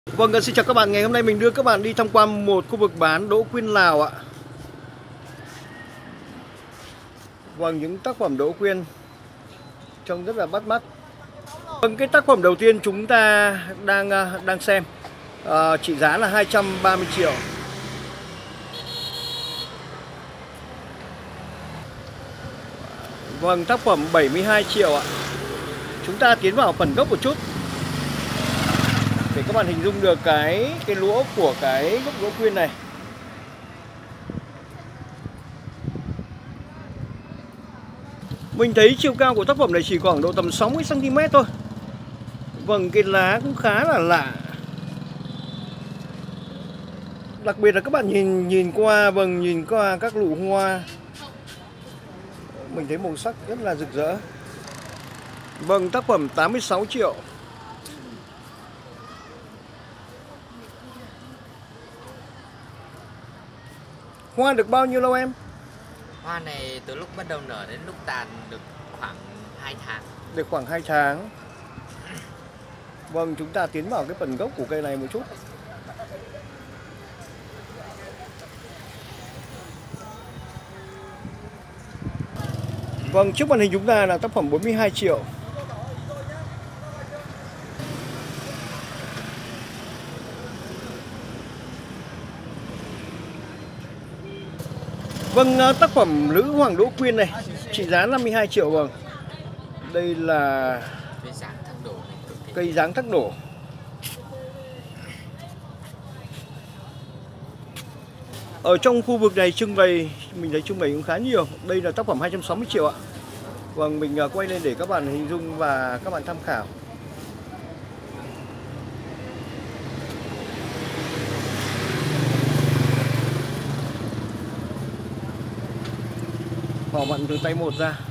Vâng, xin chào các bạn. Ngày hôm nay mình đưa các bạn đi tham quan một khu vực bán đỗ quyên Lào ạ. Vâng, những tác phẩm đỗ quyên trông rất là bắt mắt. Vâng, cái tác phẩm đầu tiên chúng ta đang xem trị giá là 230 triệu. Vâng, tác phẩm 72 triệu ạ. Chúng ta tiến vào phần gốc một chút để các bạn hình dung được cái lũa của cái gốc đỗ quyên này. Mình thấy chiều cao của tác phẩm này chỉ khoảng độ tầm 60 cm thôi. Vâng, cái lá cũng khá là lạ. Đặc biệt là các bạn nhìn qua, nhìn qua các nụ hoa, mình thấy màu sắc rất là rực rỡ. Vâng, tác phẩm 86 triệu. Hoa được bao nhiêu lâu em? Hoa này từ lúc bắt đầu nở đến lúc tàn được khoảng 2 tháng. Được khoảng 2 tháng. Vâng, chúng ta tiến vào cái phần gốc của cây này một chút. Vâng, trước màn hình chúng ta là tác phẩm 42 triệu. Vâng, tác phẩm Nữ Hoàng Đỗ Quyên này trị giá 52 triệu. Vâng, đây là cây dáng thác đổ. Ở trong khu vực này trưng bày, mình thấy trưng bày cũng khá nhiều. Đây là tác phẩm 260 triệu ạ. Vâng, mình quay lên để các bạn hình dung và các bạn tham khảo. Họ vặn từ tay một ra.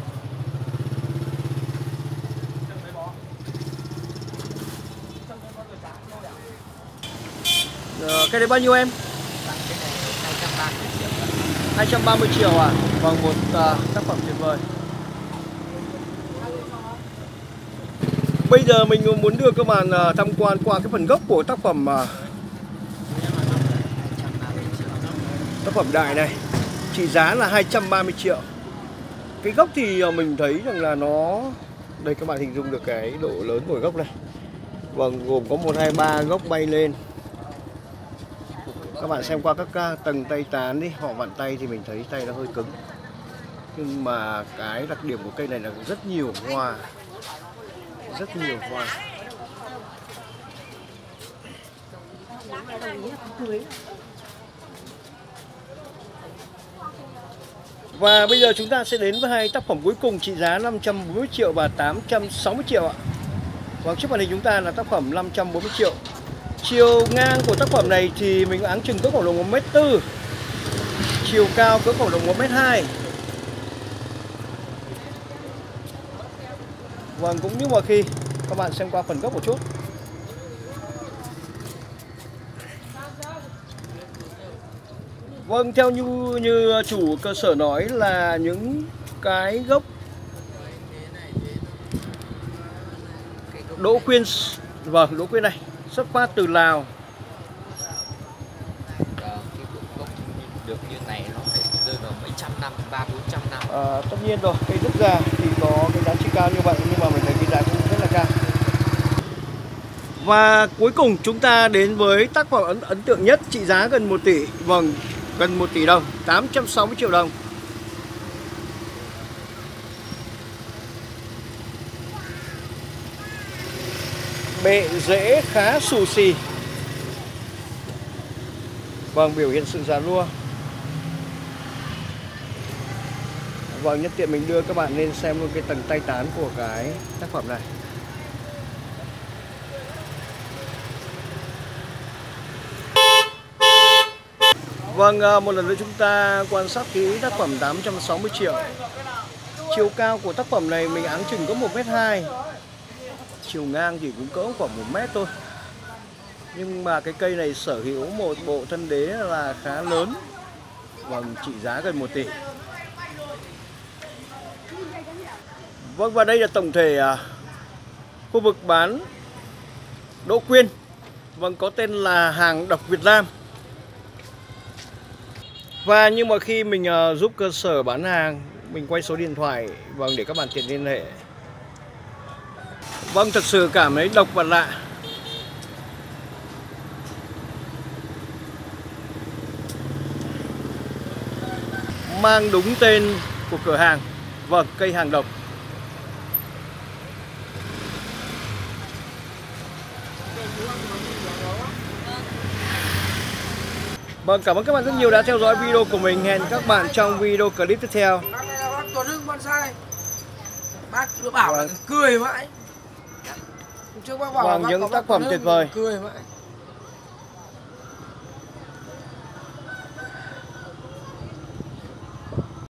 Cái đấy bao nhiêu em? Cái này 230 triệu. 230 triệu à? Vâng, một tác phẩm tuyệt vời. Bây giờ mình muốn đưa các bạn tham quan qua cái phần gốc của tác phẩm đại này. Trị giá là 230 triệu. Cái gốc thì mình thấy rằng là nó... Đây, các bạn hình dung được cái độ lớn của gốc này. Vâng, gồm có 1, 2, 3 gốc bay lên. Các bạn xem qua các tầng tay tán đi, họ vặn tay thì mình thấy tay nó hơi cứng. Nhưng mà cái đặc điểm của cây này là rất nhiều hoa. Rất nhiều hoa. Và bây giờ chúng ta sẽ đến với hai tác phẩm cuối cùng trị giá 540 triệu và 860 triệu ạ. Và trước màn hình chúng ta là tác phẩm 540 triệu. Chiều ngang của tác phẩm này thì mình áng chừng cỡ khoảng độ 1m4. Chiều cao cỡ khoảng độ 1m2. Vâng, cũng như mọi khi, các bạn xem qua phần gốc một chút. Vâng, theo như chủ cơ sở nói là những cái gốc đỗ quyên, vâng, đỗ quyên này xuất phát từ Lào. Cái gốc được như này nó phải rơi vào mấy trăm năm, 300-400 năm. Tất nhiên rồi, cây rất già thì có cái giá trị cao như vậy, nhưng mà mình thấy cái giá cũng rất là cao. Và cuối cùng chúng ta đến với tác phẩm ấn tượng nhất, trị giá gần 1 tỷ. Vâng, gần 1 tỷ đồng, 860 triệu đồng. Bệ rễ khá xù xì. Vâng, biểu hiện sự già nua. Vâng, nhân tiện mình đưa các bạn lên xem luôn cái tầng tay tán của cái tác phẩm này. Vâng, một lần nữa chúng ta quan sát kỹ tác phẩm 860 triệu. Chiều cao của tác phẩm này mình áng chừng có 1m2. Chiều ngang thì cũng cỡ khoảng 1m thôi. Nhưng mà cái cây này sở hữu một bộ thân đế là khá lớn. Vâng, trị giá gần 1 tỷ. Vâng, và đây là tổng thể khu vực bán đỗ quyên Vâng, có tên là hàng độc Việt Nam. Và nhưng mà khi mình giúp cơ sở bán hàng, mình quay số điện thoại vâng để các bạn tiện liên hệ. Vâng, thực sự cảm thấy độc và lạ. Mang đúng tên của cửa hàng. Vâng, cây hàng độc. Vâng, cảm ơn các bạn rất nhiều đã theo dõi video của mình. Hẹn các bạn trong video clip tiếp theo. Bác Tuấn Hưng bonsai. Bác cứ bảo là cười mãi. Trước bác bảo Vâng, bác những có tác bác phẩm Tuấn tuyệt Hưng vời. cười mãi.